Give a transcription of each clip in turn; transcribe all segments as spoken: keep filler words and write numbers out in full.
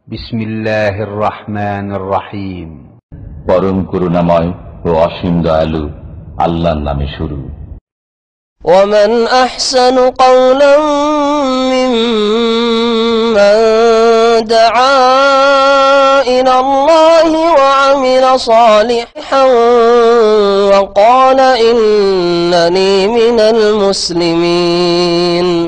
বিসমিল্লাহির রহমানির রহিম। পরম করুণাময় ও অসীম দয়ালু আল্লাহর নামে শুরু। ومن أحسن قولا ممن دعا إلى الله وعمل صالحا وقال إنني من المسلمين.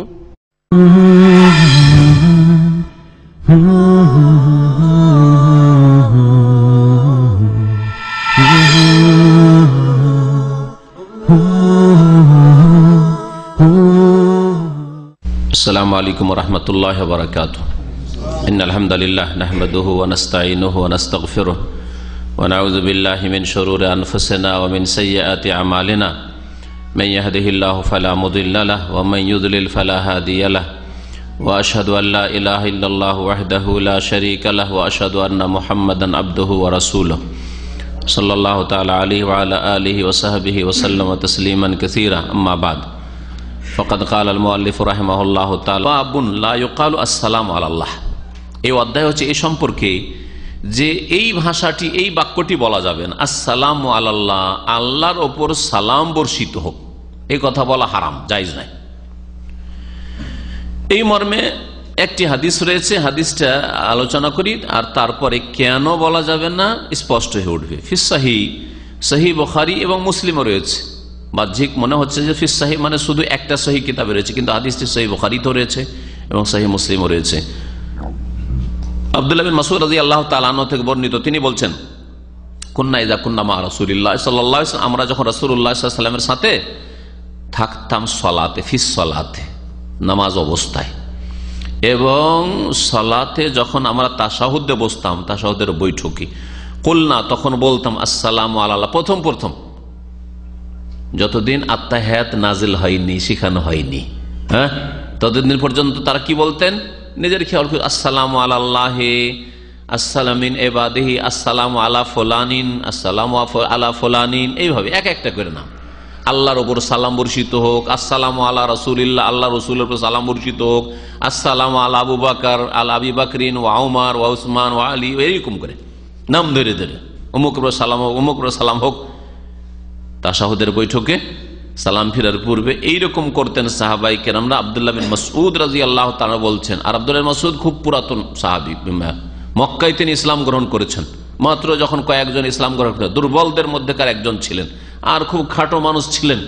السلام عليكم ورحمة الله وبركاته. إن الحمد لله نحمده ونستعينه ونستغفره ونعوذ بالله من شرور أنفسنا ومن سيئات أعمالنا من يهده الله فلا مضل له ومن يضلل فلا هادي له وأشهد أن لا إله إلا الله وحده لا شريك له وأشهد أن محمدا عبده ورسوله صلى الله تعالى عليه وعلى آله وصحبه وسلم تسليما كثيرا. أما بعد فقد قال المؤلف رحمه الله تعالى باب لا يقال السلام على الله. এই অধ্যায় হচ্ছে এই সম্পর্কে যে এই ভাষাটি এই বাক্যটি বলা যাবে না, আসসালামু আলাল্লাহ, আল্লাহর ওপর সালাম বর্ষিত হোক, এই কথা বলা হারাম, জায়েজ নাই। এই মর্মে একটি হাদিস রয়েছে, হাদিসটা আলোচনা করি আর তারপরে কেন বলা যাবে না স্পষ্ট হয়ে উঠবে। ফিস সহিহ, সহিহ বুখারী এবং মুসলিমও রয়েছে। বাহ্যিক মনে হচ্ছে যে ফিস সহিহ মানে শুধু একটা সহিহ কিতাবে রয়েছে, কিন্তু হাদিসটি সহিহ বুখারীতেও রয়েছে এবং সহিহ মুসলিমও রয়েছে। আব্দুল্লাহ বিন মাসউদ রাদিয়াল্লাহু তাআলা আনহু থেকে বর্ণিত, তিনি বলছেন কুন্না ইযা কুন্না মা রাসূলিল্লাহ সাল্লাল্লাহু আলাইহি ওয়াসাল্লাম, আমরা যখন রাসূলুল্লাহ সাল্লাল্লাহু আলাইহি ওয়াসাল্লামের সাথে থাকতাম সলাতে, ফিস সলাতে, নামাজ অবস্থায়, এবং সলাতে যখন আমরা তাশাহুদে বসতাম, তাশাহুদের বৈঠকে, কুলনা তখন বলতাম আসসালামু আলাল্লাহ। প্রথম প্রথম যতদিন আত্তাহিয়াত নাজিল হয়নি, শিখানো হয়নি, হ্যাঁ, ততদিন পর্যন্ত তারা কি বলতেন, নিজের খেয়াল করে আসসালামু আলাল্লাহি আসসালামিন ইবাদিহি আসসালামু আলা ফুলানিন আসসালামু আলা ফুলানিন, এইভাবে এক একটা করে নাম। আল্লাহর ওপর সালাম বর্ষিত হোক, আসসালামু আলা রাসূলিল্লাহ, আল্লাহ রসুলের উপর সালাম বর্ষিত হোক, আসসালামু আলা আবু বকর আলা আবি বকরিন ওয়া উমর ওয়া উসমান ওয়া আলী, এরকম করে নাম ধরে ধরে অমুক উপর সালাম হোক, অমুক উপর সালাম হোক। তাশাহুদের বৈঠকে সালাম ফিরার পূর্বে এইরকম করতেন সাহাবাই কেরামরা। আব্দুল্লাহ বিন মাসউদ রাদিয়াল্লাহু তাআলা বলছেন, আর আব্দুল্লাহ বিন মাসউদ খুব পুরাতন সাহাবী, মক্কায় তিনি ইসলাম গ্রহণ করেছেন। মাত্র যখন কয়েকজন ইসলাম গ্রহণ করেন, দুর্বলদের মধ্যেকার একজন ছিলেন, আর খুব খাটো মানুষ ছিলেন,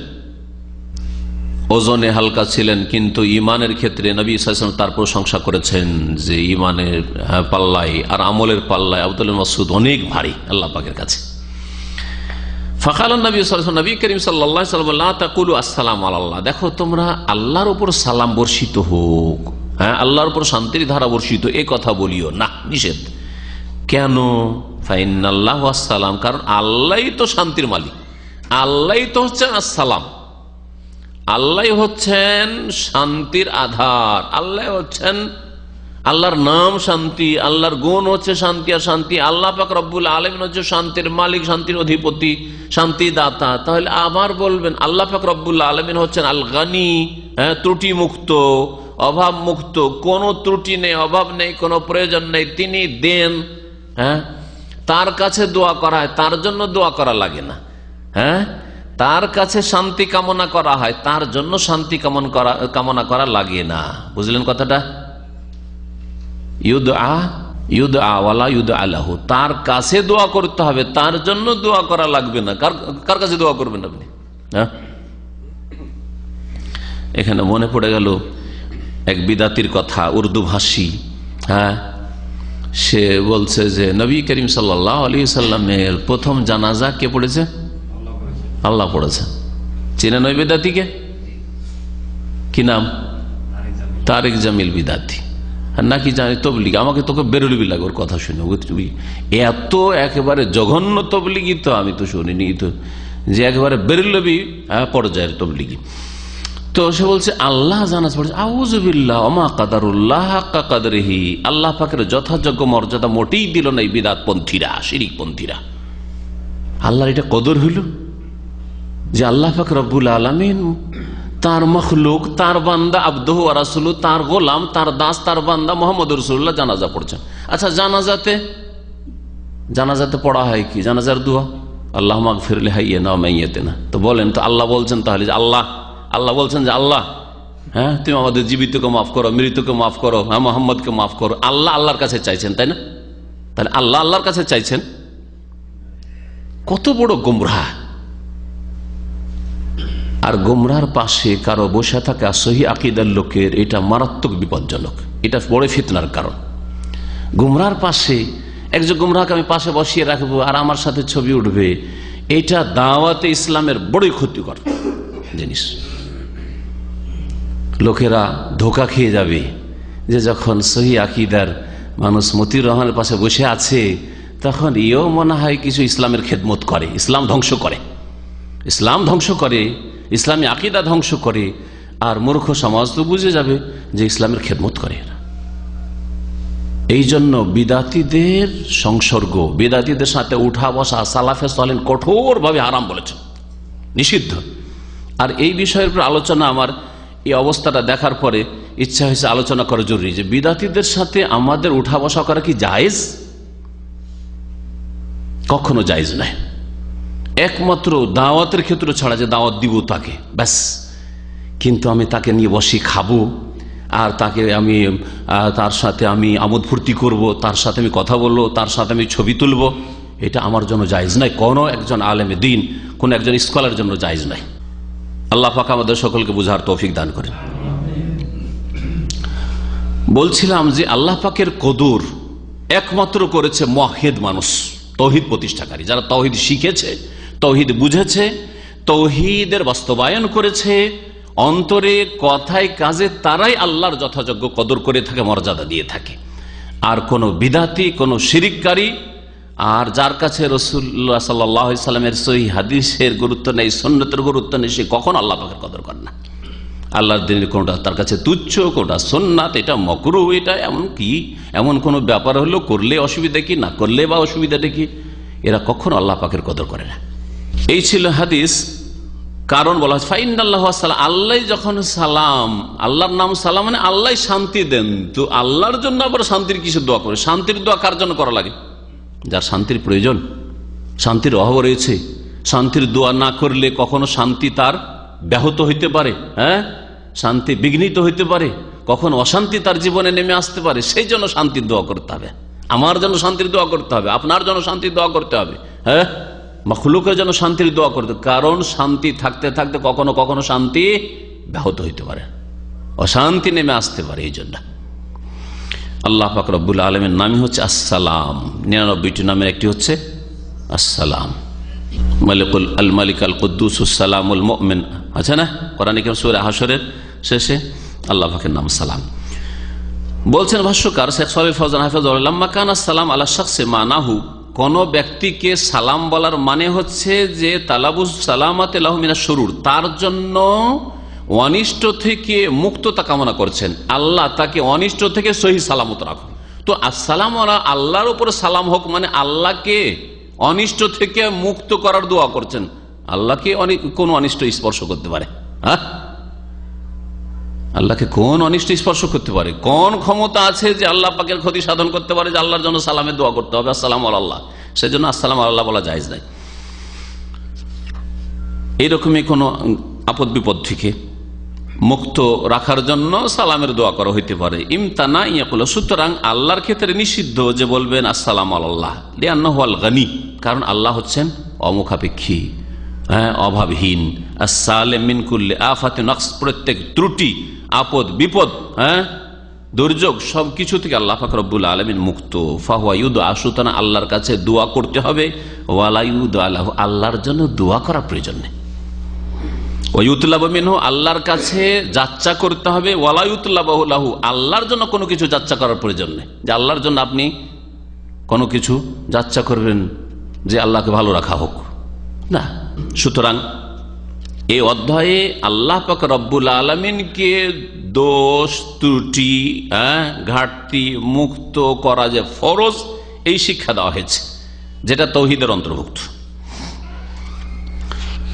ওজনে হালকা ছিলেন, কিন্তু ইমানের ক্ষেত্রে নবী সাল্লাল্লাহু আলাইহি ওয়াসাল্লাম তার প্রশংসা করেছেন যে ইমানের পাল্লায় আর আমলের পাল্লায় আব্দুল্লাহ বিন মাসউদ অনেক ভারী আল্লাহ পাকের কাছে। ফাকালান নবী সাল্লাল্লাহু আলাইহি ওয়াসাল্লাম, নবী করিম সাল্লাল্লাহু আলাইহি ওয়াসাল্লাম, লা তাকুলু আসসালামু আলাল্লাহ, দেখো তোমরা আল্লাহর উপর সালাম বর্ষিত হোক, হ্যাঁ, আল্লাহর উপর শান্তির ধারা বর্ষিত, এই কথা বলিও না, নিষেধ। কেন? ফাইনাল্লাহু আসসালাম, কারণ আল্লাহই তো শান্তির মালিক, আল্লাহই তো হচ্ছেন আসসালাম, আল্লাহ হচ্ছেন শান্তির আধার, আল্লাহ হচ্ছেন, আল্লাহর নাম শান্তি, আল্লাহর গুণ হচ্ছে শান্তি আর শান্তি। আল্লাহ পাক রব্বুল আলামিন হচ্ছে শান্তির মালিক, শান্তির অধিপতি, শান্তি দাতা। তাহলে আবার বলবেন আল্লাহ পাক রব্বুল আলামিন হচ্ছেন আল গানি, হ্যাঁ, ত্রুটি মুক্ত, অভাব মুক্ত, কোনো ত্রুটি নেই, অভাব নেই, কোনো প্রয়োজন নেই, তিনি দেন, হ্যাঁ, তার কাছে দোয়া করা হয়, তার জন্য দোয়া করা লাগে না, হ্যাঁ, তার কাছে শান্তি কামনা করা হয়, তার জন্য শান্তি কামনা করা কামনা করা লাগে না। বুঝলেন কথাটা? ইউদআ ইউদআ ওয়ালা ইউদআ লাহু, তার কাছে দোয়া করতে হবে, তার জন্য দোয়া করা লাগবে না। কার কার কাছে দোয়া করবেন আপনি? হ্যাঁ, এখানে মনে পড়ে গেল এক বিদাতির কথা, উর্দু ভাষী, হ্যাঁ, সে বলছে যে নবী করিম সাল্লাল্লাহু আলাইহি সাল্লামের প্রথম জানাজা কে পড়েছে? আল্লাহ পড়েছে। চেনেন ওই বিদাতিকে? কি নাম? তারেক জামিল বিদাতি নাকি জানি তবলিগ। আমাকে তোকে বেরোলবি লাগে ওর কথা শুনে, এত একেবারে জঘন্য তবলিগি তো আমি তো শুনিনি, তো যে একেবারে বেরোলবি পর্যায়ের তবলিগি। তো সে বলছে আল্লাহ জানাজ পড়েছে, আউযুবিল্লাহ ওমা কাদারুল্লাহ হাক্কা কাদরিহি, আল্লাহ পাকের যথাযোগ্য মর্যাদা মোটেই দিল না এই বিদাত পন্থীরা, শিরিক পন্থীরা। আল্লাহর এটা কদর হইল যে আল্লাহ পাক রব্বুল আলামিন তার মখলুক, তার বান্দা, আব্দুহু ওয়া রাসূলুহু, তার গোলাম, তার দাস, তার বান্দা মুহাম্মদুর রাসূলুল্লাহ জানাজা পড়ছেন। আচ্ছা, জানাজাতে জানাজাতে পড়া হয় কি? জানাজার দোয়া আল্লাহুম্মা আগফির লিহাইয়িনা ওয়া মাইয়িতিনা। তো বলেন তো, আল্লাহ বলছেন তাহলে যে আল্লাহ আল্লাহ বলছেন যে আল্লাহ, হ্যাঁ তুমি আমাদের জীবিতকে মাফ করো, মৃতকে মাফ করো, হ্যাঁ মোহাম্মদকে মাফ করো। আল্লাহ আল্লাহর কাছে চাইছেন, তাই না? তাহলে আল্লাহ আল্লাহর কাছে চাইছেন, কত বড় গোমরাহ। আর গোমরার পাশে কারো বসে থাকা সহি আকীদার লোকের এটা মারাত্মক বিপজ্জনক, এটা বড় ফিতনার কারণ। গোমরার পাশে একজন গোমরাহকে আমি পাশে বসিয়ে রাখবো আর আমার সাথে ছবি উঠবে, এটা দাওয়াতে ইসলামের বড়ই ক্ষতিকর জিনিস। লোকেরা ধোঁকা খেয়ে যাবে যে যখন সহি আকীদার মানুষ মতিউর রহমানের পাশে বসে আছে তখন এও মনে হয় কিছু ইসলামের খেদমত করে, ইসলাম ধ্বংস করে, ইসলাম ধ্বংস করে, ইসলামী আকীদা ধ্বংস করে। আর মূর্খ সমাজ তো বুঝে যাবে যে ইসলামের খেদমত করে। এই জন্য বিদাতীদের সংসর্গ, বিদাতীদের সাথে উঠা বসা সালাফে সালেহিন কঠোরভাবে হারাম বলেছেন, নিষিদ্ধ। আর এই বিষয়ের উপর আলোচনা, আমার এই অবস্থাটা দেখার পরে ইচ্ছা হয়েছে আলোচনা করা জরুরি যে বিদাতীদের সাথে আমাদের উঠা বসা করা কি জায়েজ? কখনো জায়েজ নয়। একমাত্র দাওয়াতের ক্ষেত্রে ছাড়া, যে দাওয়াত দিব তাকে ব্যাস, কিন্তু আমি তাকে নিয়ে বসি খাবো আর তাকে আমি তার সাথে আমি আমোদ ফুর্তি করব, তার সাথে আমি কথা বলবো, তার সাথে আমি ছবি তুলবো, এটা আমার জন্য জায়েজ নাই। কোনো একজন আলেমে দ্বীন, কোন একজন স্কলারের জন্য জায়েজ নাই। আল্লাহ পাক আমাদের সকলকে বুঝার তৌফিক দান করেন। বলছিলাম যে আল্লাহ পাকের কদর একমাত্র করেছে মুওয়াহহিদ মানুষ, তৌহিদ প্রতিষ্ঠাকারী, যারা তৌহিদ শিখেছে, তৌহিদ বুঝেছে, তৌহিদের বাস্তবায়ন করেছে অন্তরে, কথায়, কাজে, তারাই আল্লাহর যথাযোগ্য কদর করে থাকে, মর্যাদা দিয়ে থাকে। আর কোন বিদাতি, কোন শিরিককারী, আর যার কাছে রাসূলুল্লাহ সাল্লাল্লাহু আলাইহি সাল্লামের সহিহ হাদিসের গুরুত্ব নেই, সুন্নতের গুরুত্ব নেই, সে কখনো আল্লাহ পাকের কদর করে না। আল্লাহর দিনের কোনটা তার কাছে তুচ্ছ, কোনটা সুন্নাত, এটা মাকরুহ, এটা এমন কি এমন কোন ব্যাপার হলো করলে অসুবিধা কি, না করলে বা অসুবিধাটা কি, এরা কখনো আল্লাহ পাকের কদর করে না। এই ছিল হাদিস। কারণ বলা হয় ফাইন্নাল্লাহু সালাম, আল্লাহ যখন সালাম, আল্লাহর নাম সালাম মানে আল্লাহ শান্তি দেন, তো আল্লাহর জন্য আবার শান্তির কিছু দোয়া করে। শান্তির দোয়া কার জন্য করা লাগে? যার শান্তির প্রয়োজন, শান্তির অভাব রয়েছে। শান্তির দোয়া না করলে কখনো শান্তি তার ব্যাহত হইতে পারে, হ্যাঁ শান্তি বিঘ্নিত হইতে পারে, কখন অশান্তি তার জীবনে নেমে আসতে পারে। সেই জন্য শান্তির দোয়া করতে হবে, আমার জন্য শান্তির দোয়া করতে হবে, আপনার জন্য শান্তির দোয়া করতে হবে, হ্যাঁ মাখলুকের জন্য শান্তির দোয়া করতে। কারণ শান্তি থাকতে থাকতে কখনো কখনো শান্তি ব্যাহত হইতে পারে, অশান্তি নেমে আসতে পারে। এই জন্য আল্লাহ পাক রব্বুল আলামিনের নামই হচ্ছে আসসালাম। নিরানব্বইটি নামের একটি হচ্ছে আসসালাম। মালিকুল আল মালিক আল কুদ্দুসুস সালামুল মুমিন আছে না কোরআনে কারীম সূরা হাশরের শেষে, আল্লাহ পাকের নাম সালাম। বলছেন ভাষ্যকার শেখ সালেহ ফওজান হাফিজাহুল্লাহ, লাম্মা কানা সালাম আলা শাখসি মানাহু, কোন ব্যক্তিকে সালাম বলার মানে হচ্ছে যে তালাবুস সালামাতে লাহু মিনাশ শুরুর, তার জন্য অনিষ্ট থেকে মুক্ততা কামনা করছেন, আল্লাহ তাকে অনিষ্ট থেকে সহি সালামত রাখুন। তো আসসালাম আল্লাহর উপরে সালাম হোক মানে আল্লাহকে অনিষ্ট থেকে মুক্ত করার দোয়া করছেন। আল্লাহকে কোন অনিষ্ট স্পর্শ করতে পারে? হ্যাঁ, আল্লাহকে কোন অনিষ্ট স্পর্শ করতে পারে? কোন ক্ষমতা আছে যে আল্লাহ পাকের ক্ষতি সাধন করতে পারে? যে আল্লাহর জন্য সালামের দোয়া করতে হবে, আসসালাম আল্লাহ। সেই জন্য আসসালাম আল্লাহ বলা জায়েজ নাই। এইরকমই কোন আপদ বিপদ থেকে মুক্ত রাখার জন্য সালামের দোয়া করা হইতে পারে। ইমতানা ইয়াকুল, সুতরাং আল্লাহর ক্ষেত্রে নিষিদ্ধ যে বলবেন আসসালাম আল্লাহ, লিআন্নাহু আল গানি, কারণ আল্লাহ হচ্ছেন অমুখাপেক্ষী, হ্যাঁ অভাবহীন। আসসালিম মিন কুল্লি আফাতিন নাকস, প্রত্যেক ত্রুটি, আপদ বিপদ, হ্যাঁ দুর্যোগ, সবকিছু থেকে আল্লাহ পাক রব্বুল আলামিন মুক্ত। ফাহুয়া ইউদআ, সুতরাং আল্লাহর কাছে দোয়া করতে হবে। ওয়ালা ইউদআ লাহু, আল্লাহর জন্য দোয়া করার প্রয়োজন নেই। ওয়ায়ুতলাবু মিনহু, আল্লাহর কাছে যাচ্চা করতে হবে। ওয়ালা ইউতলাবু লাহু, আল্লাহর জন্য কোনো কিছু যাচ্চা করার প্রয়োজন নেই, যে আল্লাহর জন্য আপনি কোনো কিছু যাচ্চা করবেন যে আল্লাহকে ভালো রাখা হোক, না। সুতরাং এই অধ্যায়ে আল্লাহ পাক রব্বুল আলামিনকে দোষ ত্রুটি, হ্যাঁ ঘাটতি মুক্ত করা যে ফরজ, এই শিক্ষা দেওয়া হয়েছে, যেটা তাওহীদের অন্তর্ভুক্ত।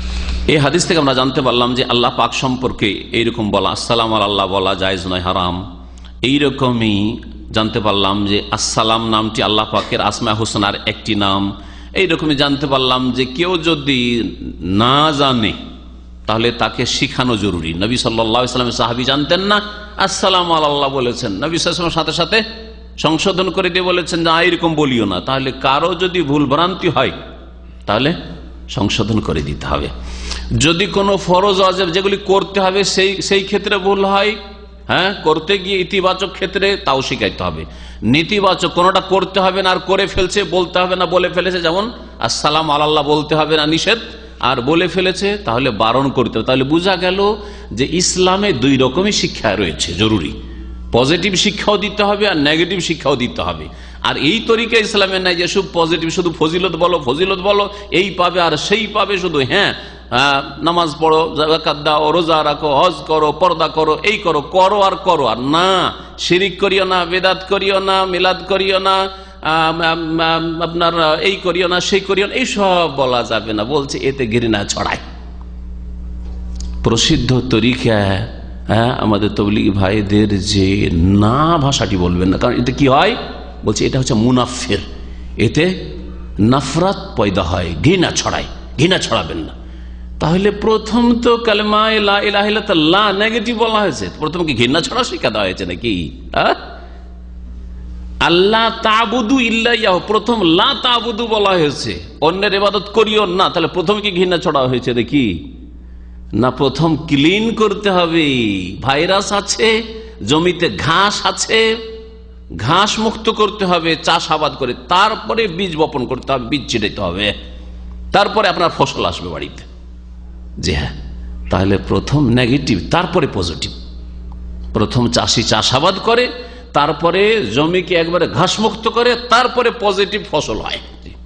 এই হাদিস থেকে আমরা জানতে পারলাম যে আল্লাহ পাক সম্পর্কে এইরকম বলা আসসালাম আল্লাহ বলা জায়েজ নয়, হারাম। এইরকমই জানতে পারলাম যে আসসালাম নামটি আল্লাহ পাকের আসমা হুসনার একটি নাম। এইরকমই জানতে পারলাম যে কেউ যদি না জানে তাহলে তাকে শিখানো জরুরি। নবী সাল্লাল্লাহু আলাইহি ওয়াসাল্লাম সাহাবী জানতেন না, আসসালাম আল্লাহ বলেছেন, নবী সাল্লাল্লাহু আলাইহি ওয়াসাল্লাম সাথে সাথে সংশোধন করে দিয়ে বলেছেন যে এরকম বলিও না। তাহলে কারো যদি ভুল ভ্রান্তি হয় তাহলে সংশোধন করে দিতে হবে। যদি কোনো ফরজ ওয়াজিব যেগুলি করতে হবে সেই সেই ক্ষেত্রে ভুল হয়, হ্যাঁ, করতে গিয়ে ইতিবাচক ক্ষেত্রে তাও শিখাইতে হবে। নেতিবাচক কোনোটা করতে হবে না আর করে ফেলছে, বলতে হবে না বলে ফেলেছে, যেমন আসসালাম আল্লাহ বলতে হবে না নিষেধ, আর বলে ফেলেছে তাহলে বারণ করতে হবে। তাহলে বোঝা গেল যে ইসলামে দুই রকমই শিক্ষা রয়েছে, জরুরি। পজিটিভ শিক্ষাও দিতে হবে আর নেগেটিভ শিক্ষাও দিতে হবে। আর এই তরিকা ইসলামের নাই যে শুধু পজিটিভ, শুধু ফজিলত বলো ফজিলত বলো এই পাবে আর সেই পাবে, শুধু হ্যাঁ নামাজ পড়ো, যাকাত দাও, রোজা রাখো, হজ করো, পর্দা করো, এই করো করো আর করো, আর না শিরিক করিও না, বেদাত করিও না, মিলাদ করিও না, আপনার এই করিও না, সেই করিও না, এইসব বলা যাবে না। বলছে এতে ঘৃণা ছড়ায়। প্রসিদ্ধ তরিকা হ্যাঁ আমাদের তবলিগী ভাইদের যে না ভাষাটি বলবেন না, কারণ এতে কি হয়, বলছে এটা হচ্ছে মুনাফির, এতে নফরত পয়দা হয়, ঘৃণা ছড়ায়, ঘৃণা ছড়াবেন না। তাহলে প্রথম তো কালেমা লা ইলাহা ইল্লাল্লাহ নেগেটিভ বলা হয়েছে, প্রথম কি ঘৃণা ছড়া শিক্ষা দেওয়া হয়েছে নাকি? আল্লাহ তাবুদু ইল্লা ইয়াহু, প্রথম লা তাবুদু বলা হয়েছে, অন্যের ইবাদত করিও না। তাহলে প্রথম কি ঘৃণা ছড়া হয়েছে দেখি না? প্রথম ক্লিন করতে হবে। ভাইরাস আছে, জমিতে ঘাস আছে, ঘাস মুক্ত করতে হবে চাষাবাদ করে, তারপরে বীজ বপন করতে হবে, বীজ ছিটাইতে হবে, তারপরে আপনার ফসল আসবে বাড়িতে। জি হ্যাঁ, তাহলে প্রথম নেগেটিভ তারপরে পজিটিভ। প্রথম চাষি চাষাবাদ করে, তারপরে জমিকে একবারে ঘাস মুক্ত করে, তারপরে পজিটিভ ফসল হয়।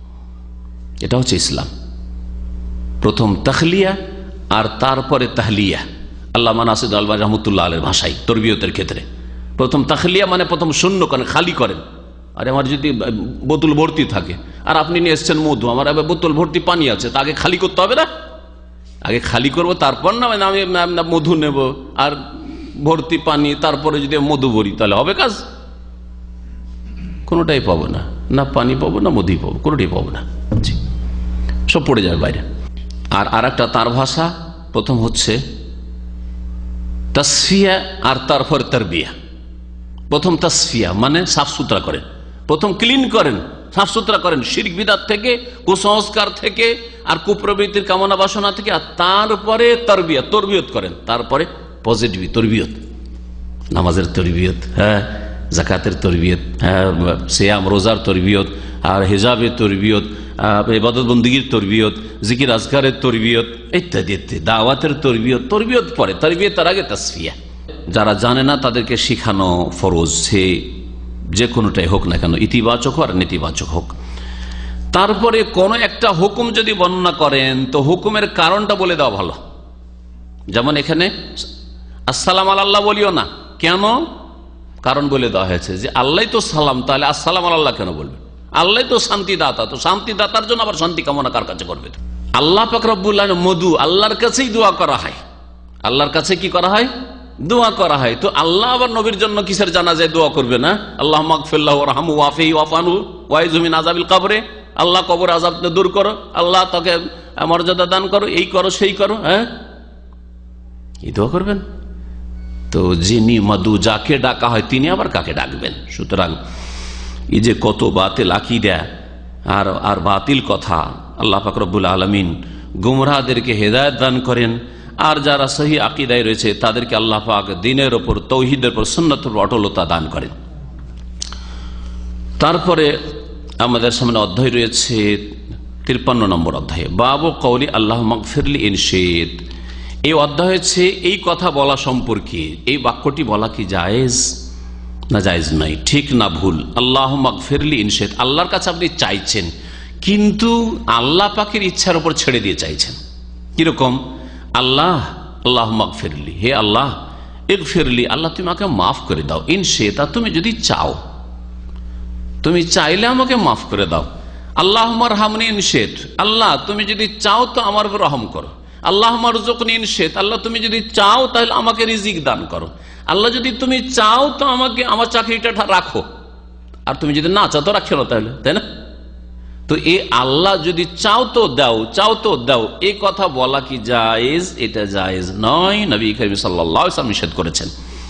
এটা হচ্ছে ইসলাম। প্রথম তাখলিয়া আর তারপরে তাহলিয়া। আল্লামা নাসির আলবানী রহমতুল্লাহ আলাইহির ভাষায় তরবিয়তের ক্ষেত্রে প্রথম তাখলিয়া মানে প্রথম শূন্য করেন, খালি করেন। আর আমার যদি বোতল ভর্তি থাকে আর আপনি নিয়ে এসছেন মধু, আমার এবার বোতল ভর্তি পানি আছে, তা আগে খালি করতে হবে না? আগে খালি করবো তারপর না আমি মধু নেব আর ভর্তি পানি, তারপরে যদি মধু ভরি, তাহলে হবে কাজ? কোনোটাই পাবো না, না পানি পাবো না মধুই পাবো, কোনোটাই পাবো না, সব পড়ে যাবে বাইরে। আর আর একটা তার ভাষা, প্রথম হচ্ছে তাসফিয়া আর তারপর তারবিয়া। প্রথম তাসফিয়া মানে সাফ সুতরা করেন, প্রথম ক্লিন করেন, সাফ সুতরা করেন শিরক বিদআত থেকে, কুসংস্কার থেকে আর কুপ্রবৃত্তির কামনা বাসনা থেকে, আর তারপরে তারবিয়া তরবিয়ত করেন, তারপরে পজিটিভ তরবিয়ত, নামাজের তরবিয়ত, হ্যাঁ যাকাতের তরবিয়ত, হ্যাঁ সিয়াম রোজার তরবিয়ত, আর হিজাবের তরবিয়ত, ইবাদত বন্দেগীর তরবিয়ত, জিকির আজকারের তরবিয়ত ইত্যাদি ইত্যাদি, দাওয়াতের তরবিয়ত। তরবিয়ত পরে, তরবিয়ত তার আগে তাসফিয়া। যারা জানে না তাদেরকে শিখানো ফরজ, সে যে কোনোটাই হোক না কেন, ইতিবাচক হোক আর নেতিবাচক হোক। তারপরে কোন একটা হুকুম যদি বর্ণনা করেন তো হুকুমের কারণটা বলে দেওয়া ভালো। যেমন এখানে আসসালাম আল্লাহ বলিও না, কেন? কারণ বলে দেওয়া হয়েছে যে আল্লাহ তো সালাম, তাহলে আসসালাম আল্লাহ কেন বলবে? আল্লাহ তো শান্তিদাতা, তো শান্তিদাতার জন্য আবার শান্তি কামনা কার কাছে করবে? আল্লাহ পাক রব্বুল আলামিন মধু, আল্লাহর কাছেই দোয়া করা হয়, আল্লাহর কাছে কি করা হয়? দোয়া করা হয়। তো আল্লাহ আবার নবীর জন্য কিসের জানাজায় দোয়া করবে না? আল্লাহ মাগফিরলাহু ওয়ারহামহু ওয়াফিহি ওয়াফআনহু ওয়াইযু মিন আযাবিল কবরে, আল্লাহ কবর আযাব দূর করো, আল্লাহ তাকে মর্যাদা দান করো, এই করো সেই করো, হ্যাঁ এই দোয়া করবেন? তো যিনি মধু, যাকে ডাকা হয় তিনি আবার কাকে ডাকবেন? সুতরাং এই যে কত বাতিল আকীদা আর আর বাতিল কথা, আল্লাহ পাক রব্বুল আলামিন গুমরাহদেরকে হেদায়েত দান করেন, আর যারা সহি আকীদায় রয়েছে তাদেরকে আল্লাহ পাক দ্বীনের উপর, তাওহীদের উপর, সুন্নাতের উপর অটলতা দান করেন। তারপরে আমাদের সামনে অধ্যায় রয়েছে তিপ্পান্ন নম্বর অধ্যায়ে, বাবু কওলি আল্লাহ মাগফিরলি ইন শিত। এই অধ্যায় হচ্ছে এই কথা বলা সম্পর্কে, এই বাক্যটি বলা কি জায়েজ না জায়েজ নাই, ঠিক না ভুল? আল্লাহ মাগফিরলি ইন শিত, আল্লাহর কাছে আপনি চাইছেন, কিন্তু আল্লাহ পাকের ইচ্ছার উপর ছেড়ে দিয়ে চাইছেন। কিরকম? আল্লাহ আল্লাহ মাগফিরলি, হে আল্লাহ ইগফিরলি, আল্লাহ তুমি আমাকে মাফ করে দাও, ইন শিতা, তুমি যদি চাও, তুমি চাইলে আমাকে মাফ করে দাও। আল্লাহ মারহামনি ইন শিত, আল্লাহ তুমি যদি চাও তো আমার উপর রহম করো। আল্লাহ মারযুকনি ইন শিত, আল্লাহ তুমি যদি চাও তাহলে আমাকে রিজিক দান করো, আল্লাহ যদি তুমি চাও তো আমাকে আমার চাকরিটা রাখো, আর তুমি যদি না চাও তো রাখো না, তাহলে তাই না? তো এই আল্লাহ যদি চাও তো দাও, চাও তো দাও, এই কথা বলা কি জায়েজ? এটা জায়েজ নয়, নবী করিম সাল্লাল্লাহু আলাইহি ওয়াসাল্লাম নিষেধ করেছেন।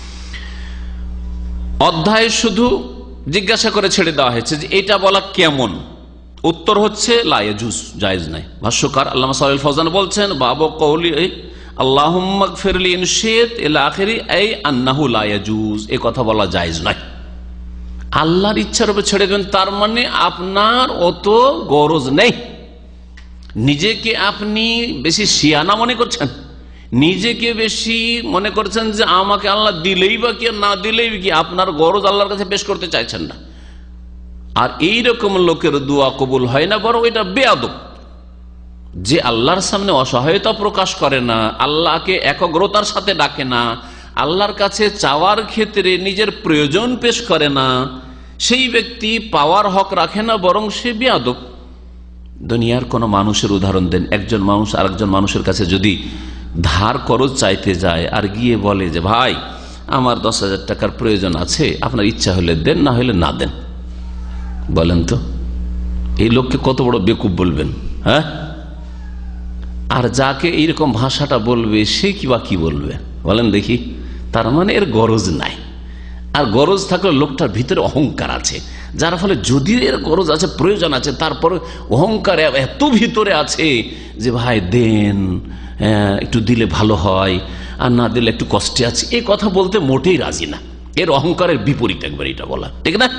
অধ্যায় শুধু জিজ্ঞাসা করে ছেড়ে দেওয়া হয়েছে যে এটা বলা কেমন, উত্তর হচ্ছে লা ইয়াজুজ, জায়েজ নাই। ভাষ্যকার আল্লামা সালেহ ফৌজান বলছেন বাবু কওলি আল্লাহুম্মা গফিরলি ইন শিত ইলা আখিরি আই আন্নাহু লা ইয়াজুজ, এই কথা বলা জায়েজ নয়। আল্লাহর ইচ্ছার উপর ছেড়ে দেবেন, তার মানে আপনার অত গরজ নেই। নিজেকে আপনি বেশি শিয়ানা মনে করছেন, নিজেকে বেশি মনে করছেন যে আমাকে আল্লাহ দিলেই বা কি না দিলেই কি, আপনার গরজ আল্লাহর কাছে পেশ করতে চাইছেন না। আর এইরকম লোকের দোয়া কবুল হয় না, বরং এটা বেয়াদব, যে আল্লাহর সামনে অসহায়তা প্রকাশ করে না, আল্লাহকে একাগ্রতার সাথে ডাকে না, আল্লাহর কাছে চাওয়ার ক্ষেত্রে নিজের প্রয়োজন পেশ করে না, সেই ব্যক্তি পাওয়ার হক রাখে না, বরং সে বেয়াদব। দুনিয়ার কোন মানুষের উদাহরণ দেন, একজন মানুষ আরেকজন মানুষের কাছে যদি ধার করজ চাইতে যায় আর গিয়ে বলে যে ভাই আমার দশ হাজার টাকার প্রয়োজন আছে, আপনার ইচ্ছা হলে দেন, না হলে না দেন, বলেন তো এই লোককে কত বড় বেকুব বলবেন? হ্যাঁ, আর যাকে এইরকম ভাষাটা বলবে সে কি বা কি বলবে বলেন দেখি? তার মানে এর গরজ নাই। আর গরজ থাকলে লোকটার ভিতরে অহংকার আছে, যার ফলে যদিও এর গরজ আছে, প্রয়োজন আছে, তারপর অহংকার এত ভিতরে আছে যে ভাই দেন, একটু দিলে ভালো হয়, আর না দিলে একটু কষ্টে আছে, এই কথা বলতে মোটেই রাজি না। এর অহংকারের বিপরীত একবার এটা বলা, ঠিক না?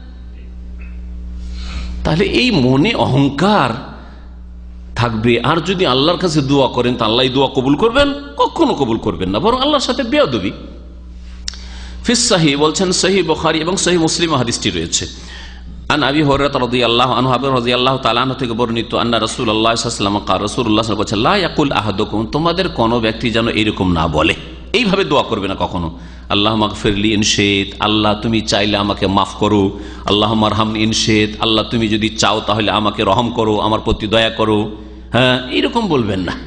তাহলে এই মনে অহংকার থাকবে। আর যদি আল্লাহর কাছে দোয়া করেন তা আল্লাহ দোয়া কবুল করবেন? কখনো কবুল করবেন না, বরং আল্লাহর সাথে বেয়াদবি। ফিস সহিহ বলছেন, সহিহ বুখারী এবং সহিহ মুসলিম হাদিসটি রয়েছে। আন আবি হুরায়রা রাদিয়াল্লাহু আনহু রাদিয়াল্লাহু তাআলা আনহু থেকে বর্ণিত, আন্না রাসূলুল্লাহ সাল্লাল্লাহু আলাইহি ওয়াসাল্লাম ক্বাল, রাসূলুল্লাহ সাল্লাল্লাহু আলাইহি ওয়াসাল্লাম বলেছেন, লা ইয়াকুল আহাদুকুম, তোমাদের কোন ব্যক্তি যেন এরকম না বলে, এইভাবে দোয়া করবে না কখনো, আল্লাহুম্মা গফিরলি ইন শিত, আল্লাহ তুমি চাইলে আমাকে মাফ করো, আল্লাহুম্মা আরহামনি ইন শিত, আল্লাহ তুমি যদি চাও তাহলে আমাকে রহম করো, আমার প্রতি দয়া করো। হ্যাঁ, এইরকম বলবেন না।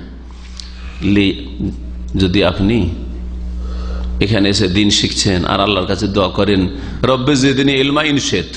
যদি আপনি এখানে এসে দিন শিখছেন আর আল্লাহর কাছে দোয়া করেন রব্বে জিদনি ইলমা ইন শিত,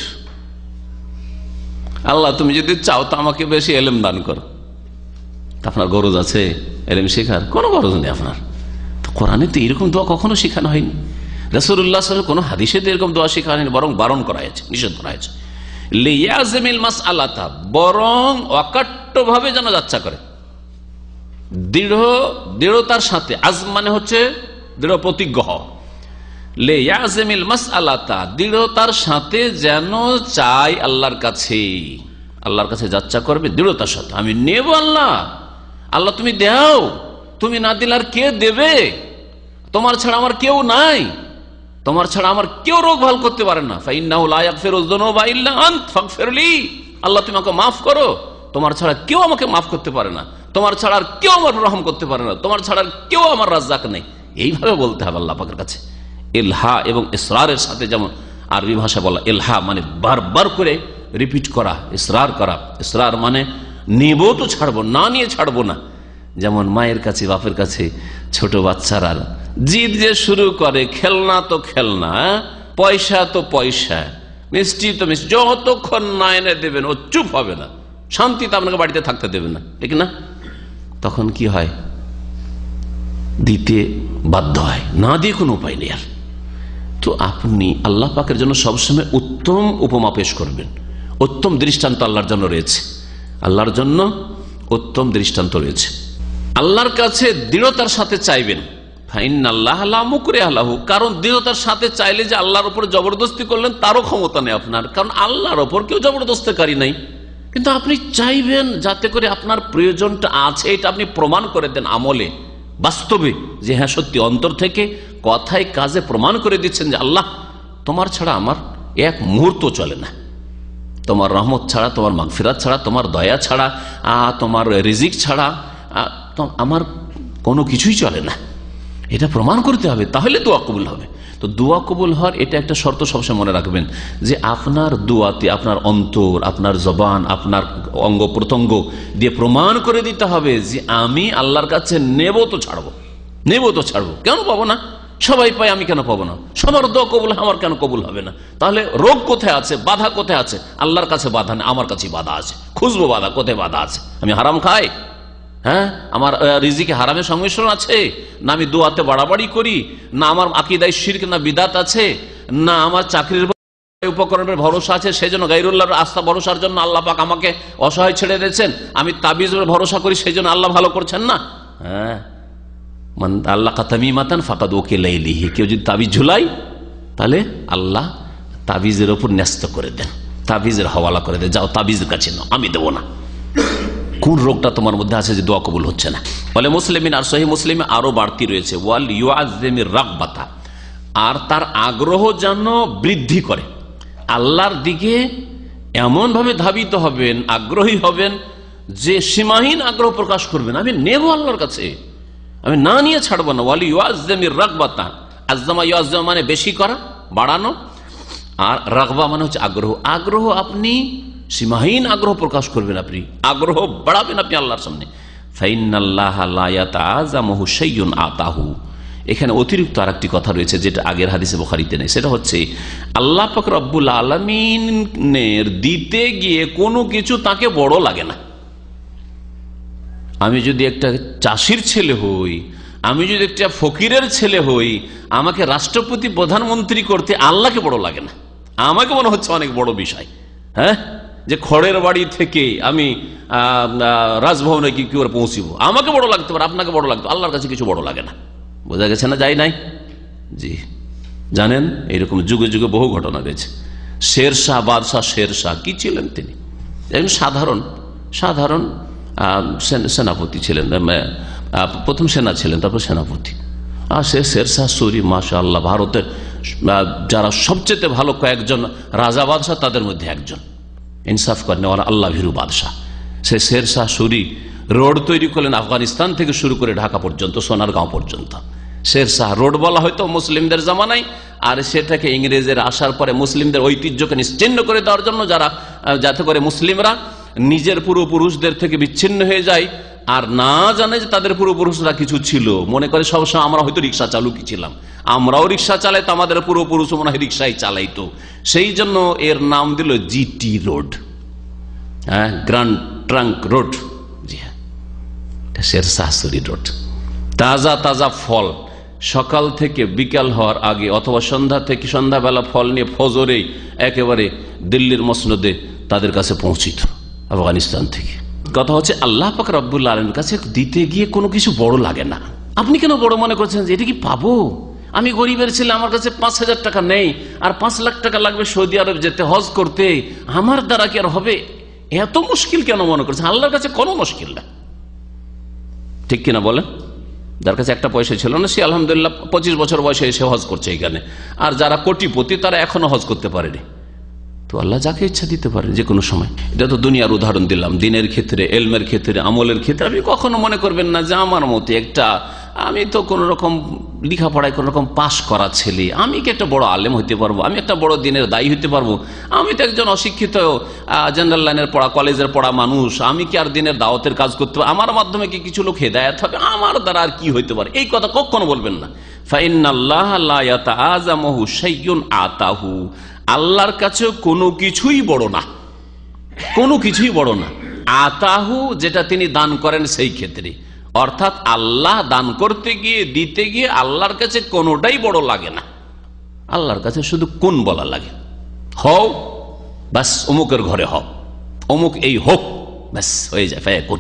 আল্লাহ তুমি যদি চাও তো আমাকে বেশি এলেম দান করো, আপনার গরজ আছে এলেম শেখার? কোনো গরজ নেই আপনার। তো কোরআনে তো এরকম দোয়া কখনো শেখানো হয়নি, রাসূলুল্লাহ সাল্লাল্লাহু আলাইহি ওয়াসাল্লাম কোনো হাদিসে তো এরকম দোয়া শেখানো হয়নি, বরং বারণ করা হয়েছে, নিষেধ করা হয়েছে। লিয়াজমিল মাসআলাতা, বরং অকাট্যভাবে যেন যাচ্ছা করে, দৃঢ় দৃঢ়তার সাথে। আজম মানে হচ্ছে দৃঢ় প্রতিজ্ঞ হওয়া। লিয়াজমিল মাসআলাতা, দৃঢ়তার সাথে যেন চাই আল্লাহর কাছে, আল্লাহর কাছে যাচ্ছা করবে দৃঢ়তার সাথে, আমি নেব আল্লাহ, আল্লাহ তুমি দাও, তুমি না দিলে আর কে দেবে? তোমার ছাড়া আমার কেউ নাই, তোমার ছাড়া আমার কেউ রোগ ভালো করতে পারে না। ফাইন্নাহু লা ইয়াগফিরুয যুনুবা ইল্লা আনত ফাগফিরলি, আল্লাহ তুমি আমাকে মাফ করো, তোমার ছাড়া কেউ আমাকে মাফ করতে পারে না, তোমার ছাড়া আর কেউ আমার রহম করতে পারে না, তোমার ছাড়া আর কেউ আমার রাজ্জাক নেই। এইভাবে বলতে হবে আল্লাহ পাকের কাছে, ইলহা এবং ইসরারের সাথে। যেমন আরবি ভাষা বলা ইলহা মানে বারবার করে রিপিট করা, ইসরার করা। ইসরার মানে নেব তো ছাড়বো, না নিয়ে ছাড়বো না। যেমন মায়ের কাছে বাপের কাছে ছোট বাচ্চারা জিদ যে শুরু করে, খেলনা তো খেলনা, পয়সা তো পয়সা, মিষ্টি তো মিষ্টি, যতক্ষণ না এনে দেবেন ও চুপ হবে না, শান্তিতে আপনাকে বাড়িতে থাকতে দেবেন না, ঠিক না? তখন কি হয়? দিতে বাধ্য হয়, না দিয়ে কোনো উপায় নেই আর। তো আপনি আল্লাহ পাকের জন্য সবসময় উত্তম উপমা পেশ করবেন, উত্তম দৃষ্টান্ত আল্লাহর জন্য রয়েছে, আল্লাহর জন্য উত্তম দৃষ্টান্ত রয়েছে। আল্লাহর কাছে দৃঢ়তার সাথে চাইবেন, কারণ দৃঢ়তার সাথে চাইলে যে আল্লাহর উপর জবরদস্তি করলেন তারও ক্ষমতা নেই আপনার, কারণ আল্লাহর উপর কেউ জবরদস্তিকারী নাই। কিন্তু আপনি চাইবেন যাতে করে আপনার প্রয়োজনটা আছে এটা আপনি প্রমাণ করে দেন আমলে, বাস্তবে, যে হ্যাঁ সত্যি অন্তর থেকে কথায় কাজে প্রমাণ করে দিচ্ছেন যে আল্লাহ তোমার ছাড়া আমার এক মুহূর্ত চলে না, তোমার রহমত ছাড়া, তোমার মাগফিরাত ছাড়া, তোমার দয়া ছাড়া, তোমার রিজিক ছাড়া আমার কোনো কিছুই চলে না। এটা প্রমাণ করতে হবে, তাহলে দোয়া কবুল হবে। তো দোয়া কবুল হওয়ার এটা একটা শর্ত সবসময় মনে রাখবেন, যে আপনার দোয়াতে আপনার অন্তর, আপনার জবান, আপনার অঙ্গ প্রত্যঙ্গ দিয়ে প্রমাণ করে দিতে হবে যে আমি আল্লাহর কাছে নেব তো ছাড়বো, নেব তো ছাড়বো, কেন পাবো না? সবাই পায়, আমি কেন পাবো না? সবার দোয়া কবুল, আমার কেন কবুল হবে না? তাহলে রোগ কোথায় আছে, বাধা কোথায় আছে? আল্লাহর কাছে বাধা নেই, আমার কাছে বাধা আছে। খুঁজবো বাধা কোথায়, বাধা আছে। আমি হারাম খাই, হ্যাঁ, আমার রিজিকে হারামের সংমিশ্রণ আছে, না আমি দোয়াতে বাড়াবাড়ি করি, না আমার আকীদায় শিরক না বিদাত আছে, না আমার চাকরির উপকরণের ভরসা আছে, সেই জন্য গায়রুল্লাহর আস্থা ভরসার জন্য আল্লাহ পাক আমাকে অসহায় ছেড়ে দিয়েছেন, আমি তাবিজের ভরসা করি সেই জন্য আল্লাহ ভালো করছেন না। হ্যাঁ, আল্লাহ কাতামিমাতান ফাকাদ ওয়াকিলাইহি, কেউ যদি তাবিজ ঝুলাই তাহলে আল্লাহ তাবিজের ওপর ন্যস্ত করে দেন, তাবিজের হওয়ালা করে দেন, যাও তাবিজের কাছে নাও, আমি দেবো না। কোন রোগটা তোমার মধ্যে আছে যে দোয়া কবুল হচ্ছে না? বলে মুসলিমিন, আর সহিহ মুসলিমে আরো বাড়তি রয়েছে, ওয়াল ইউআযযিমির রাগবাতা, আর তার আগ্রহ যেন বৃদ্ধি করে, আল্লাহর দিকে এমন ভাবে ধাবিত হবেন, আগ্রহী হবেন যে সীমাহীন আগ্রহ প্রকাশ করবেন, আমি নেব আল্লাহর কাছে, আমি না নিয়ে ছাড়বো না। ওয়াল ইউআযযিমির রাগবাতা, আযযামা ইউআযযিম মানে বেশি করা, বাড়ানো, আর রাগবা মানে হচ্ছে আগ্রহ। আগ্রহ আপনি সীমাহীন আগ্রহ প্রকাশ করবেন, আপনি আগ্রহ বাড়াবেন আপনি আল্লাহর সামনে। ফাইন্নাল্লাহা লা ইয়াতাআযামুহু শাইউন আতাহু, এখানে অতিরিক্ত আরেকটি কথা রয়েছে যেটা আগের হাদিসে বুখারীতে নেই, সেটা হচ্ছে আল্লাহ পাক রব্বুল আলামিনের দিতে গিয়ে কোনো কিছু তাকে বড় লাগে না। আমি যদি একটা চাষির ছেলে হই, আমি যদি একটা ফকিরের ছেলে হই, আমাকে রাষ্ট্রপতি প্রধানমন্ত্রী করতে আল্লাহকে বড় লাগে না, আমাকে মনে হচ্ছে অনেক বড় বিষয়। হ্যাঁ, যে খড়ের বাড়ি থেকে আমি রাজভবনে কি করে পৌঁছিব, আমাকে বড় লাগতে পারে, আপনাকে বড় লাগতো, আল্লাহর কাছে কিছু বড় লাগে না। বোঝা গেছে না? যাই নাই জি, জানেন এইরকম যুগে যুগে বহু ঘটনা রয়েছে। শের শাহ, বাদশাহ শের শাহ কি ছিলেন? তিনি একজন সাধারণ সাধারণ সেনাপতি ছিলেন, প্রথম সেনা ছিলেন, তারপর সেনাপতি। আর সে শের শাহ সুরি, মাশা আল্লাহ, ভারতের যারা সবচেয়ে ভালো কয়েকজন রাজা বাদশাহ তাদের মধ্যে একজন, ইনসাফ করেন ওরা আল্লাহ ভীরু বাদশাহ। সে শের শাহ সুরি রোড তৈরি করলেন আফগানিস্তান থেকে শুরু করে ঢাকা পর্যন্ত, সোনারগাঁও পর্যন্ত। শের শাহ রোড বলা হয়তো মুসলিমদের জামানায়, আর সেটাকে ইংরেজের আসার পরে মুসলিমদের ঐতিহ্যকে নিশ্চিহ্ন করে দেওয়ার জন্য, যারা যাতে করে মুসলিমরা নিজের পূর্বপুরুষদের থেকে বিচ্ছিন্ন হয়ে যায় আর না জানে যে তাদের পূর্বপুরুষরা কিছু ছিল, মনে করে সবসময় আমরা হয়তো রিক্সা চালকই ছিলাম, আমরাও রিক্সা চালাইতো, আমাদের পূর্বপুরুষ মনে হয় রিক্সাই চালাইতো, সেই জন্য এর নাম দিল জিটি রোড, হ্যাঁ, গ্র্যান্ড ট্রাঙ্ক রোড। জি হ্যাঁ, শের শাহ সুরি রোড। তাজা তাজা ফল সকাল থেকে বিকাল হওয়ার আগে অথবা সন্ধ্যা থেকে সন্ধ্যাবেলা ফল নিয়ে ফজরেই একেবারে দিল্লির মসনদে তাদের কাছে পৌঁছিত আফগানিস্তান থেকে। কথা হচ্ছে আল্লাহ পাক রব্বুল আলামিনের কাছে দিতে গিয়ে কোনো কিছু বড় লাগে না। আপনি কেন বড় মনে করছেন যে এটা কি পাবো? আমি গরিবের ছেলে, আমার কাছে পাঁচ হাজার টাকা নেই, আর পাঁচ লাখ টাকা লাগবে সৌদি আরব যেতে হজ করতে, আমার দ্বারা কি আর হবে? এত মুশকিল কেন মনে করছেন? আল্লাহর কাছে কোনো মুশকিল না, ঠিক কিনা বলেন? যার কাছে একটা পয়সা ছিল না, সে আলহামদুলিল্লাহ পঁচিশ বছর বয়সে এসে হজ করছে এখানে, আর যারা কোটিপতি তারা এখনো হজ করতে পারেনি। তো আল্লাহ যাকে ইচ্ছা দিতে পারেন যে কোনো সময়। এটা তো দুনিয়ার উদাহরণ দিলাম, দিনের ক্ষেত্রে, এলমের ক্ষেত্রে, আমলের ক্ষেত্রে আপনি কখনো মনে করবেন না যে আমার মতে একটা, আমি তো কোন রকম লেখাপড়ায় কোন রকম পাশ করা ছেলে, আমি কি একটা বড় আলেম হইতে পারবো, আমি একটা বড় দিনের দায়ী হইতে পারবো, আমি তো একজন অশিক্ষিত জেনারেল লাইনের পড়া, কলেজের পড়া মানুষ, আমি কি আর দিনের দাওয়াতের কাজ করতে পারবো, আমার মাধ্যমে কি কিছু লোক হেদায়েত হবে, আমার দ্বারা আর কি হইতে পারে, এই কথা কখনো বলবেন না। ফাইন্নাল্লাহা লা ইয়াতাআযামুহু শাইউন আতাহু, আল্লাহর কাছে কোনো কিছুই বড় না, কোনো কিছুই বড় না। আতাহু যেটা তিনি দান করেন সেই ক্ষেত্রে, অর্থাৎ আল্লাহ দান করতে গিয়ে, দিতে গিয়ে আল্লাহর কাছে কোনোটাই বড় লাগে না। আল্লাহর কাছে শুধু কোন বলা লাগে, হও ব্যাস, অমুকের ঘরে হও, অমুক এই হোক, ব্যাস হয়ে যায়, ফায়াকুন।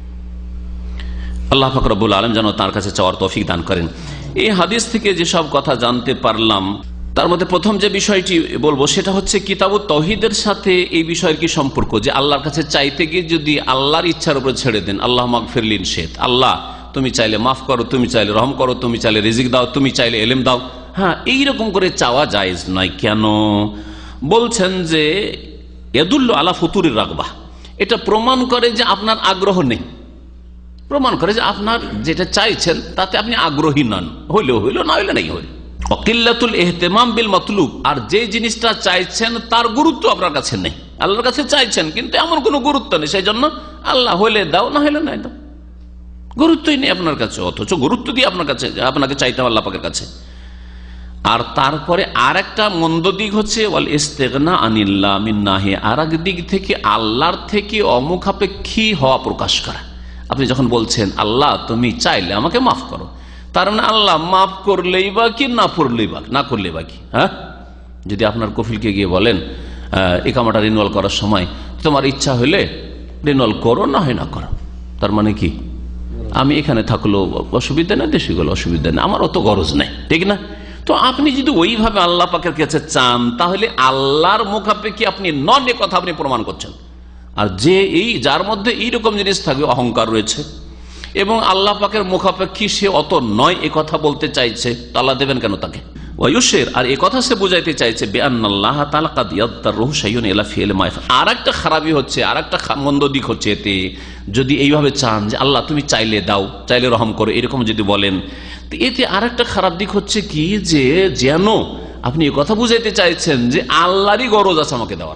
আল্লাহ পাক রব্বুল আলামিন যেন তার কাছে চাওয়ার তৌফিক দান করেন। এই হাদিস থেকে যেসব কথা জানতে পারলাম, তার মধ্যে প্রথম যে বিষয়টি বলবো সেটা হচ্ছে কিতাবুত তাওহীদের সাথে এই বিষয়ের কি সম্পর্ক, যে আল্লাহর কাছে চাইতে গিয়ে যদি আল্লাহর ইচ্ছার উপর ছেড়ে দেন, আল্লাহ মাগফিরলি ইন শি'ত, আল্লাহ তুমি চাইলে মাফ করো, তুমি চাইলে রহম করো, তুমি চাইলে রিজিক দাও, তুমি চাইলে ইলম দাও, হ্যাঁ, এইরকম করে চাওয়া জায়েজ নয়। কেন? বলছেন যে ইয়াদুল্লু আলা ফুতুরির রাগবা, এটা প্রমাণ করে যে আপনার আগ্রহ নেই, প্রমাণ করে যে আপনার যেটা চাইছেন তাতে আপনি আগ্রহী নন, হইলেও হইল, না হইলে নাই হইল, ওয়াকিল্লাতুল ইহতিমাম বিল মাতলুব, আর যে জিনিসটা চাইছেন তার গুরুত্ব আপনার কাছে নেই। আল্লাহর কাছে চাইছেন কিন্তু এমন কোনো গুরুত্ব নেই, সেই জন্য আল্লাহ হইলে দাও, না হইলে নাই দাও, গুরুত্বই নেই আপনার কাছে, অথচ গুরুত্ব দিয়ে আপনার কাছে আপনাকে চাইতে হবে আল্লাহ পাকের কাছে। আর তারপরে আর একটা মন্দ দিক হচ্ছে ওয়াল ইস্তিগনা আনিল্লাহ মিন নাহি, আর এক দিক থেকে আল্লাহর থেকে অমুখাপেক্ষী হওয়া প্রকাশ করা। আপনি যখন বলছেন আল্লাহ তুমি চাইলে আমাকে মাফ করো, তার মানে আল্লাহ মাফ করলেই বা কি, না করলেই বা না করলেই বা কি। হ্যাঁ, যদি আপনার কফিলকে গিয়ে বলেন ইকামাটা রিনুয়াল করার সময় তোমার ইচ্ছা হলে রিনুয়াল করো, না হয় না করো, তার মানে কি আমি এখানে থাকলেও অসুবিধা নেই, দেশে গেলে অসুবিধা নেই, আমার অত গরজ নেই, ঠিক না? তো আপনি যদি ওইভাবে আল্লাহ পাকের কাছে চান তাহলে আল্লাহর মুখাপেক্ষী আপনি নন, এ কথা আপনি প্রমাণ করছেন। আর যে এই যার মধ্যে এইরকম জিনিস থাকবে, অহংকার রয়েছে এবং আল্লাহ পাকের মুখাপেক্ষী সে অত নয় এ কথা বলতে চাইছে, তো আল্লাহ দেবেন কেন তাকে? ওয়ায়ুশের, আর এ কথা সে বুঝাইতে চাইছে বেআন্নাল্লাহ তাআলা কাদ ইয়াদতারুহু শাইউন ইলা ফি'ল মা ইয়াফআল। আর একটা খারাপি হচ্ছে, আর একটা মন্দ দিক হচ্ছে এতে, যদি এইভাবে চান যে আল্লাহ তুমি চাইলে দাও, চাইলে রহম করো, এরকম যদি বলেন, তো এতে আর একটা খারাপ দিক হচ্ছে কি, যে যেন আপনি এ কথা বুঝাইতে চাইছেন যে আল্লাহরই গরজ আছে আমাকে দেওয়ার।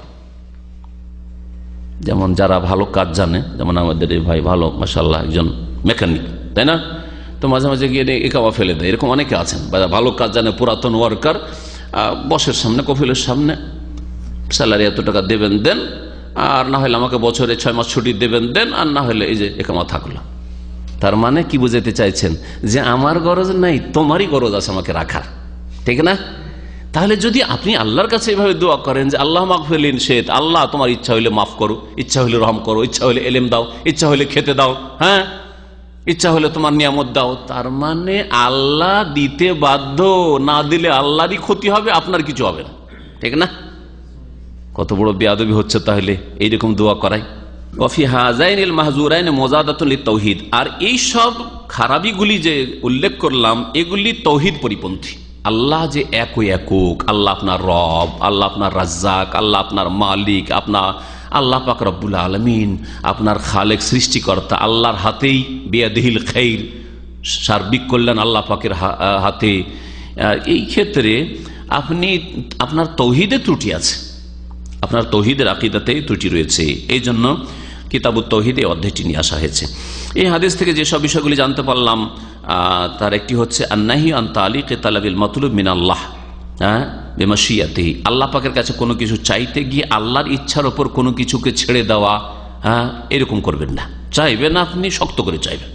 যেমন যারা ভালো কাজ জানে, যেমন আমাদের এই ভাই ভালো মাশাআল্লাহ একজন মেকানিক, তাই না? তো মাঝে মাঝে গিয়ে একামা ফেলে দেয়, এরকম অনেকে আছেন ভালো কাজ জানে, পুরাতন ওয়ার্কার, বসের সামনে কফিলের সামনে স্যালারি এত টাকা দেবেন দেন, আর না হলে আমাকে বছরে ছয় মাস ছুটি দেবেন দেন, আর না হলে এই যে একামা থাকলো। তার মানে কি বুঝাতে চাইছেন যে আমার গরজ নাই, তোমারই গরজ আছে আমাকে রাখার, ঠিক না? তাহলে যদি আপনি আল্লাহর কাছে এভাবে দোয়া করেন যে আল্লাহ মাগফিরিন শেত, আল্লাহ তোমার ইচ্ছা হইলে মাফ করো, ইচ্ছা হইলে রহম করো, ইচ্ছা হইলে এলেম দাও, ইচ্ছা হইলে খেতে দাও, হ্যাঁ ইচ্ছা হলে তোমার নিয়ামত দাও, তার মানে আল্লাহ দিতে বাধ্য, না দিলে আল্লাহরই ক্ষতি হবে, আপনার কিছু হবে না, ঠিক না? কত বড় বেয়াদবি হচ্ছে তাহলে এইরকম দোয়া করাই। ওয়াফি হাযাইনিল মাহযুরাইন মুযাদাতুন লিত-তাওহীদ, আর এই সব খারাপিগুলি যে উল্লেখ করলাম এগুলি তৌহিদ পরিপন্থী। আল্লাহ যে একই একক, আল্লাহ আপনার রব, আল্লাহ আপনার রাজ্জাক, আল্লাহ আপনার মালিক, আপনার আল্লাহ পাক রব্বুল আলামিন আপনার খালেক সৃষ্টিকর্তা, আল্লাহর হাতেই বিয়াদিহিল খাইর, সার্বিক কল্যাণ আল্লাহ পাকের হাতে। এই ক্ষেত্রে আপনি আপনার তৌহিদে ত্রুটি আছে, আপনার তৌহিদের আকীদাতে ত্রুটি রয়েছে, এই জন্য কিতাবুত তাওহীদে অধ্যায়টি নিয়ে আসা হয়েছে। এই হাদিস থেকে যেসব বিষয়গুলি জানতে পারলাম তার একটি হচ্ছে আন-নাহী আন তালিক তালাবিল মাতলুব মিনাল্লাহ বিমাশিয়াতিহি, আল্লাহ পাকের কাছে কোনো কিছু চাইতে গিয়ে আল্লাহর ইচ্ছার উপর কোনো কিছুকে ছেড়ে দেওয়া, হ্যাঁ এরকম করবেন না। চাইবেন আপনি শক্ত করে চাইবেন,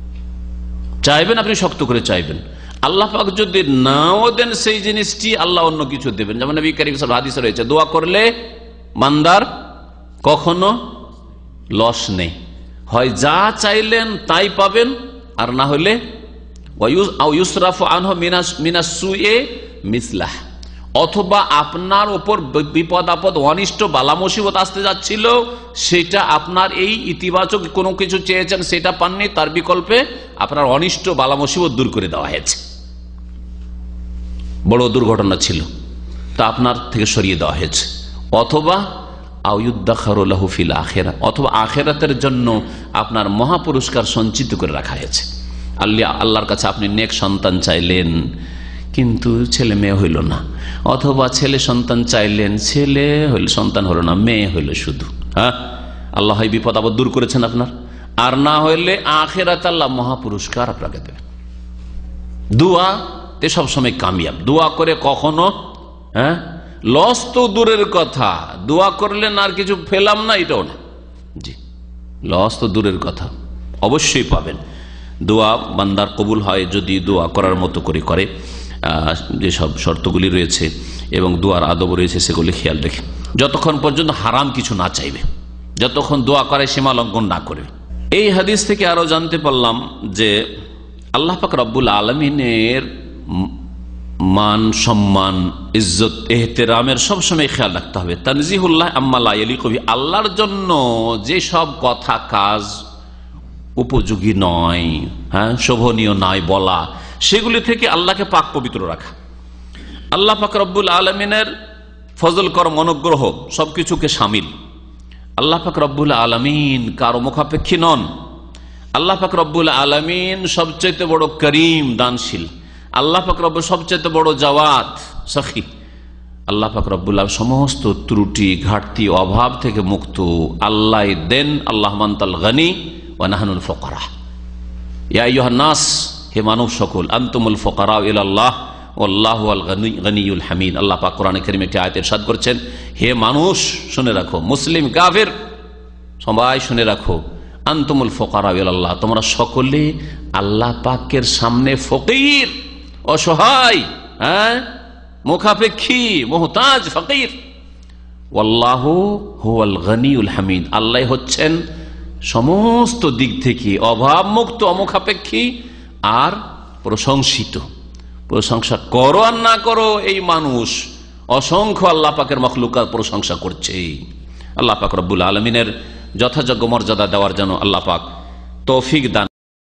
চাইবেন আপনি শক্ত করে চাইবেন, আল্লাহ পাক যদি নাও দেন সেই জিনিসটি আল্লাহ অন্য কিছু দেবেন। যেমন নবী কারীম সাল্লাল্লাহু আলাইহি ওয়াসাল্লাম হাদিসে রয়েছে দোয়া করলে বান্দার কখনো লস নেই, হয় যা চাইলেন তাই পাবেন, আর না হলে ইউসরাফু আনহু মিনাস সুয়ে মিসলাহ, অথবা আপনার উপর বিপদ আপদ অনিষ্ট বালা মুসিবত আসতে যাচ্ছিল, সেটা আপনার এই ইতিবাচক কোনো কিছু চেয়েছেন সেটা পাননি, তার বিকল্পে আপনার অনিষ্ট বালা মুসিবত দূর করে দেওয়া হয়েছে। বড় দুর্ঘটনা ছিল তা আপনার থেকে সরিয়ে দেওয়া হয়েছে, অথবা আউয়ুদ্দাখারু লাহু ফিল আখিরা, অথবা আখিরাতের জন্য আপনার মহা পুরস্কার সঞ্চিত করে রাখা হয়েছে। আল্লাহ আল্লাহর কাছে আপনি নেক সন্তান চাইলেন কিন্তু ছেলে মেয়ে হইল না, অথবা ছেলে সন্তান চাইলেন ছেলে হইল সন্তান হলো না, মেয়ে হইল শুধু, হ্যাঁ আল্লাহ হয় বিপদ আপদ দূর করেছেন আপনার, আর না হইলে আখিরাতে আল্লাহ মহা পুরস্কার আপনাকে দেবে। দোয়া তে সবসময় কামিয়াব, দোয়া করে কখনো হ্যাঁ লস তো দূরের কথা, দোয়া করলেন আর কিছু পেলাম না এটাও না, জি লস তো দূরের কথা, অবশ্যই পাবেন। দোয়া বান্দার কবুল হয় যদি দোয়া করার মতো করে করে, যেসব শর্তগুলি রয়েছে এবং দোয়ার আদব রয়েছে সেগুলি খেয়াল রেখে, যতক্ষণ পর্যন্ত হারাম কিছু না চাইবে, যতক্ষণ দোয়া করে সীমা লঙ্ঘন না করবে। এই হাদিস থেকে আরো জানতে পারলাম যে আল্লাহ পাক রব্বুল আলামিনের মান সম্মান ইজ্জত এহতেরামের সবসময় খেয়াল রাখতে হবে। তানজিহুল্লাহ আম্মা লা ইয়ালিকু বিহি, আল্লাহর জন্য যে সব কথা কাজ উপযোগী নয়, হ্যাঁ শোভনীয় নয় বলা, সেগুলি থেকে আল্লাহকে পাক পবিত্র রাখা। আল্লাহ পাক রব্বুল আলামিনের ফজল করম অনুগ্রহ সবকিছুকে শামিল। আল্লাহ পাক রব্বুল আলামিন কারো মুখাপেক্ষী নন। আল্লাহ পাক রব্বুল আলামিন সবচেয়ে বড় করিম দানশীল। আল্লাহ পাক রব্বুল সবচেয়ে বড় জাওয়াত সখী। আল্লাহ পাক রব্বুল আলামিন সমস্ত ত্রুটি ঘাটতি অভাব থেকে মুক্ত। আল্লাহ দেন, আল্লাহ মান্তাল গনি ওয়া নাহনুল ফুকারা। ইয়া আইয়ুহান নাস, হে মানব সকল, আনতুমুল ফুকারা ইলাল্লাহ ওয়াল্লাহু আল গনিয়ুল হামিদ। আল্লাহ পাক কোরআনে কারীমে একটি আয়াতে ইরশাদ করেছেন, হে মানুষ শুনে রাখো, মুসলিম কাফের সবাই শুনে রাখো, আনতুমুল ফুকারা ইলাল্লাহ, তোমরা সকলে আল্লাহ পাকের সামনে ফকির, অসহায়, হ্যাঁ, মুখাপেক্ষী, মুহতাজ, ফকির। ওয়াল্লাহু হুয়াল গনিয়ুল হামিদ, আল্লাহ হচ্ছেন সমস্ত দিক থেকে অভাব মুক্ত, অমুখাপেক্ষী আর প্রশংসিত। প্রশংসা করো আর না করো, এই মানুষ অসংখ্য আল্লাহ পাকের মখলুকাত প্রশংসা করছে। আল্লাহ পাক রব্বুল আলামিনের যথাযোগ্য মর্যাদা দেওয়ার জন্য আল্লাহ পাক তৌফিক দান